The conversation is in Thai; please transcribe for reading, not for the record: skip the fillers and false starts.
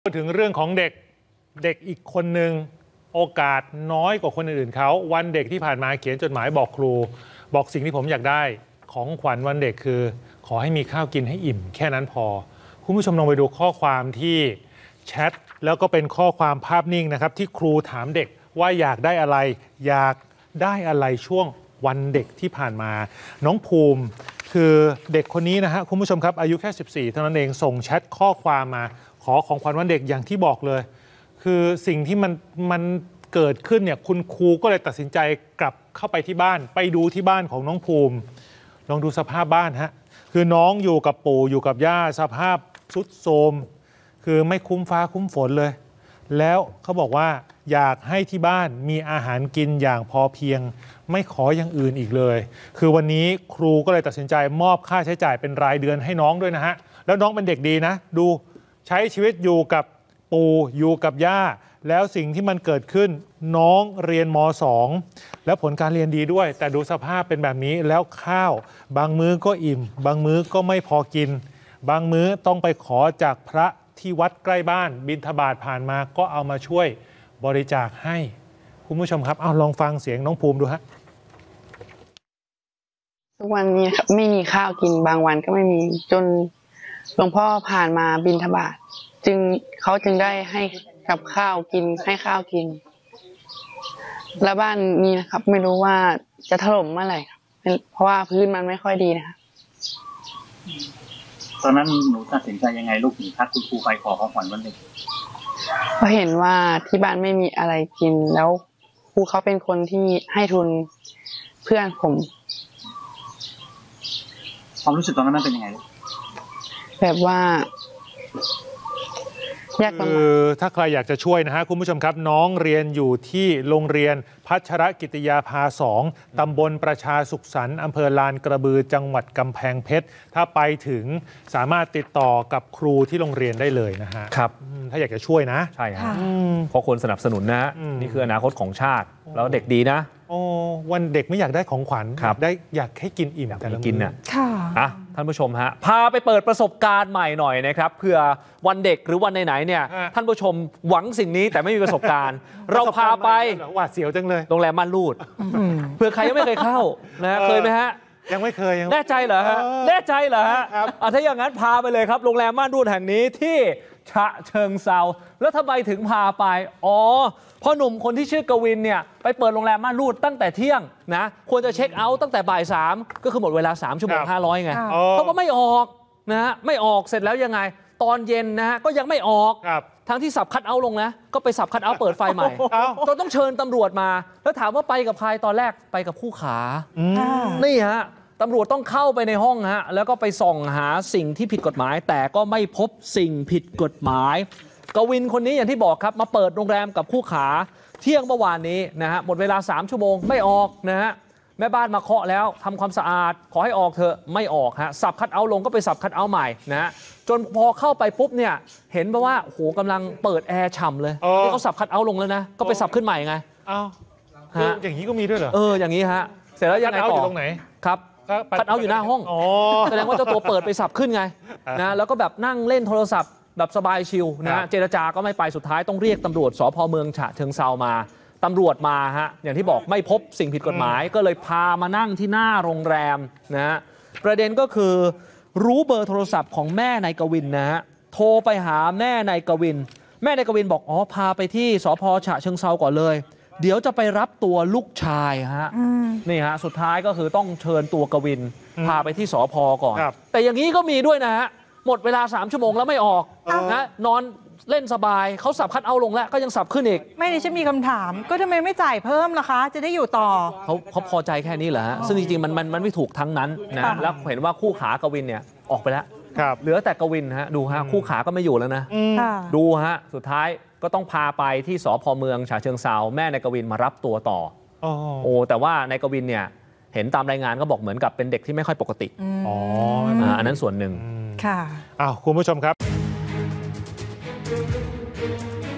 พูดถึงเรื่องของเด็กอีกคนหนึ่งโอกาสน้อยกว่าคนอื่นเขาวันเด็กที่ผ่านมาเขียนจดหมายบอกครูบอกสิ่งที่ผมอยากได้ของขวัญวันเด็กคือขอให้มีข้าวกินให้อิ่มแค่นั้นพอคุณผู้ชมลองไปดูข้อความที่แชทแล้วก็เป็นข้อความภาพนิ่งนะครับที่ครูถามเด็กว่าอยากได้อะไรอยากได้อะไรช่วงวันเด็กที่ผ่านมาน้องภูมิคือเด็กคนนี้นะฮะคุณผู้ชมครับอายุแค่14เท่านั้นเองส่งแชทข้อความมาขอของขวัญวันเด็กอย่างที่บอกเลยคือสิ่งที่มันเกิดขึ้นเนี่ยคุณครูก็เลยตัดสินใจกลับเข้าไปที่บ้านไปดูที่บ้านของน้องภูมิลองดูสภาพบ้านฮะคือน้องอยู่กับปู่อยู่กับย่าสภาพทรุดโทรมคือไม่คุ้มฟ้าคุ้มฝนเลยแล้วเขาบอกว่าอยากให้ที่บ้านมีอาหารกินอย่างพอเพียงไม่ขออย่างอื่นอีกเลยคือวันนี้ครูก็เลยตัดสินใจมอบค่าใช้จ่ายเป็นรายเดือนให้น้องด้วยนะฮะแล้วน้องเป็นเด็กดีนะดูใช้ชีวิตอยู่กับปู่อยู่กับย่าแล้วสิ่งที่มันเกิดขึ้นน้องเรียนม.2 แล้วผลการเรียนดีด้วยแต่ดูสภาพเป็นแบบนี้แล้วข้าวบางมื้อก็อิ่มบางมื้อก็ไม่พอกินบางมื้อต้องไปขอจากพระที่วัดใกล้บ้านบิณฑบาตผ่านมาก็เอามาช่วยบริจาคให้คุณผู้ชมครับเอาลองฟังเสียงน้องภูมิดูฮะทุกวันนี้ไม่มีข้าวกินบางวันก็ไม่มีจนหลวงพ่อผ่านมาบิณฑบาตเขาจึงได้ให้กับข้าวกินให้ข้าวกินแล้วบ้านนี้นะครับไม่รู้ว่าจะถล่มเมื่อไหร่เพราะว่าพื้นมันไม่ค่อยดีนะครับตอนนั้นหนูตัดสินใจยังไงลูกถึงทักคุณครูไปขอของขวัญวันเด็กเพราะเห็นว่าที่บ้านไม่มีอะไรกินแล้วครูเขาเป็นคนที่ให้ทุนเพื่อนผมความรู้สึกตอนนั้นเป็นยังไงแบบว่าคือถ้าใครอยากจะช่วยนะฮะคุณผู้ชมครับน้องเรียนอยู่ที่โรงเรียนพัชรกิติยาภา2ตำบลประชาสุขสันต์อำเภอลานกระบือจังหวัดกำแพงเพชรถ้าไปถึงสามารถติดต่อกับครูที่โรงเรียนได้เลยนะฮะครับถ้าอยากจะช่วยนะใช่ครับเพราะคนสนับสนุนนะนี่คืออนาคตของชาติแล้วเด็กดีนะวันเด็กไม่อยากได้ของขวัญอยากให้กินอิ่มแต่ละกินน่ะท่านผู้ชมฮะพาไปเปิดประสบการณ์ใหม่หน่อยนะครับเพื่อวันเด็กหรือวันไหนๆเนี่ยท่านผู้ชมหวังสิ่งนี้แต่ไม่มีประสบการณ์เราพาไปหวาดเสียวจังเลยโรงแรมม่านรูดเผื่อใครยังไม่เคยเข้านะเคยไหมฮะยังไม่เคยแน่ใจเหรอฮะแน่ใจเหรอฮะถ้าอย่างนั้นพาไปเลยครับโรงแรมม่านรูดแห่งนี้ที่ฉะเชิงเทราแล้วทำไมถึงพาไปพ่อหนุ่มคนที่ชื่อกวินเนี่ยไปเปิดโรงแรมม่านรูดตั้งแต่เที่ยงนะควรจะเช็คเอาท์ตั้งแต่บ่าย3ก็คือหมดเวลา3 ชั่วโมง 500ไงเขาก็ไม่ออกนะฮะไม่ออกเสร็จแล้วยังไงตอนเย็นนะฮะก็ยังไม่ออกทั้งที่สับคัทเอาท์ลงนะก็ไปสับคัทเอาท์เปิดไฟใหม่ต้องเชิญตำรวจมาแล้วถามว่าไปกับใครตอนแรกไปกับคู่ขานี่ฮะตำรวจต้องเข้าไปในห้องฮะแล้วก็ไปส่องหาสิ่งที่ผิดกฎหมายแต่ก็ไม่พบสิ่งผิดกฎหมายกวินคนนี้อย่างที่บอกครับมาเปิดโรงแรมกับคู่ขาเที่ยงเมื่อวานนี้นะฮะหมดเวลา3 ชั่วโมงไม่ออกนะฮะแม่บ้านมาเคาะแล้วทำความสะอาดขอให้ออกเถอะไม่ออกฮะสับคัทเอาท์ลงก็ไปสับคัทเอาท์ใหม่นะฮะจนพอเข้าไปปุ๊บเนี่ยเห็นว่าโอ้โหกำลังเปิดแอร์ฉ่ำเลยที่เขาสับคัทเอาท์ลงแล้วนะก็ไปสับขึ้นใหม่ไงอย่างนี้ก็มีด้วยเหรออย่างนี้ฮะเสร็จแล้วยังไงต่อตรงไหนครับคัทเอาท์อยู่หน้าห้องแสดงว่าเจ้าตัวเปิดไปสับขึ้นไงนะแล้วก็แบบนั่งเล่นโทรศัพท์แบบสบายชิลนะฮะเจรจาก็ไม่ไปสุดท้ายต้องเรียกตำรวจสภ.เมืองฉะเชิงเทรามาตำรวจมาฮะอย่างที่บอกไม่พบสิ่งผิดกฎหมายก็เลยพามานั่งที่หน้าโรงแรมนะฮะประเด็นก็คือรู้เบอร์โทรศัพท์ของแม่นายกวินนะฮะโทรไปหาแม่นายกวินบอกพาไปที่สภ.ฉะเชิงเทราก่อนเลยเดี๋ยวจะไปรับตัวลูกชายฮะนี่ฮะสุดท้ายก็คือต้องเชิญตัวกวินพาไปที่สภ.ก่อนแต่อย่างนี้ก็มีด้วยนะฮะหมดเวลา3 ชั่วโมงแล้วไม่ออกนะนอนเล่นสบายเขาสับคัทเอาท์ลงแล้วก็ยังสับขึ้นอีกไม่ได้ฉันมีคำถามก็ทำไมไม่จ่ายเพิ่มล่ะคะจะได้อยู่ต่อเขาพอใจแค่นี้เหรอฮะซึ่งจริงๆมันไม่ถูกทั้งนั้นนะแล้วเห็นว่าคู่ขากวินเนี่ยออกไปแล้วเหลือแต่กวินฮะดูฮะคู่ขาก็ไม่อยู่แล้วนะดูฮะสุดท้ายก็ต้องพาไปที่สภ.เมืองฉะเชิงเทราแม่นายกวินมารับตัวต่อแต่ว่านายกวินเนี่ยเห็นตามรายงานก็บอกเหมือนกับเป็นเด็กที่ไม่ค่อยปกติอันนั้นส่วนหนึ่งค่ะคุณผู้ชมครับ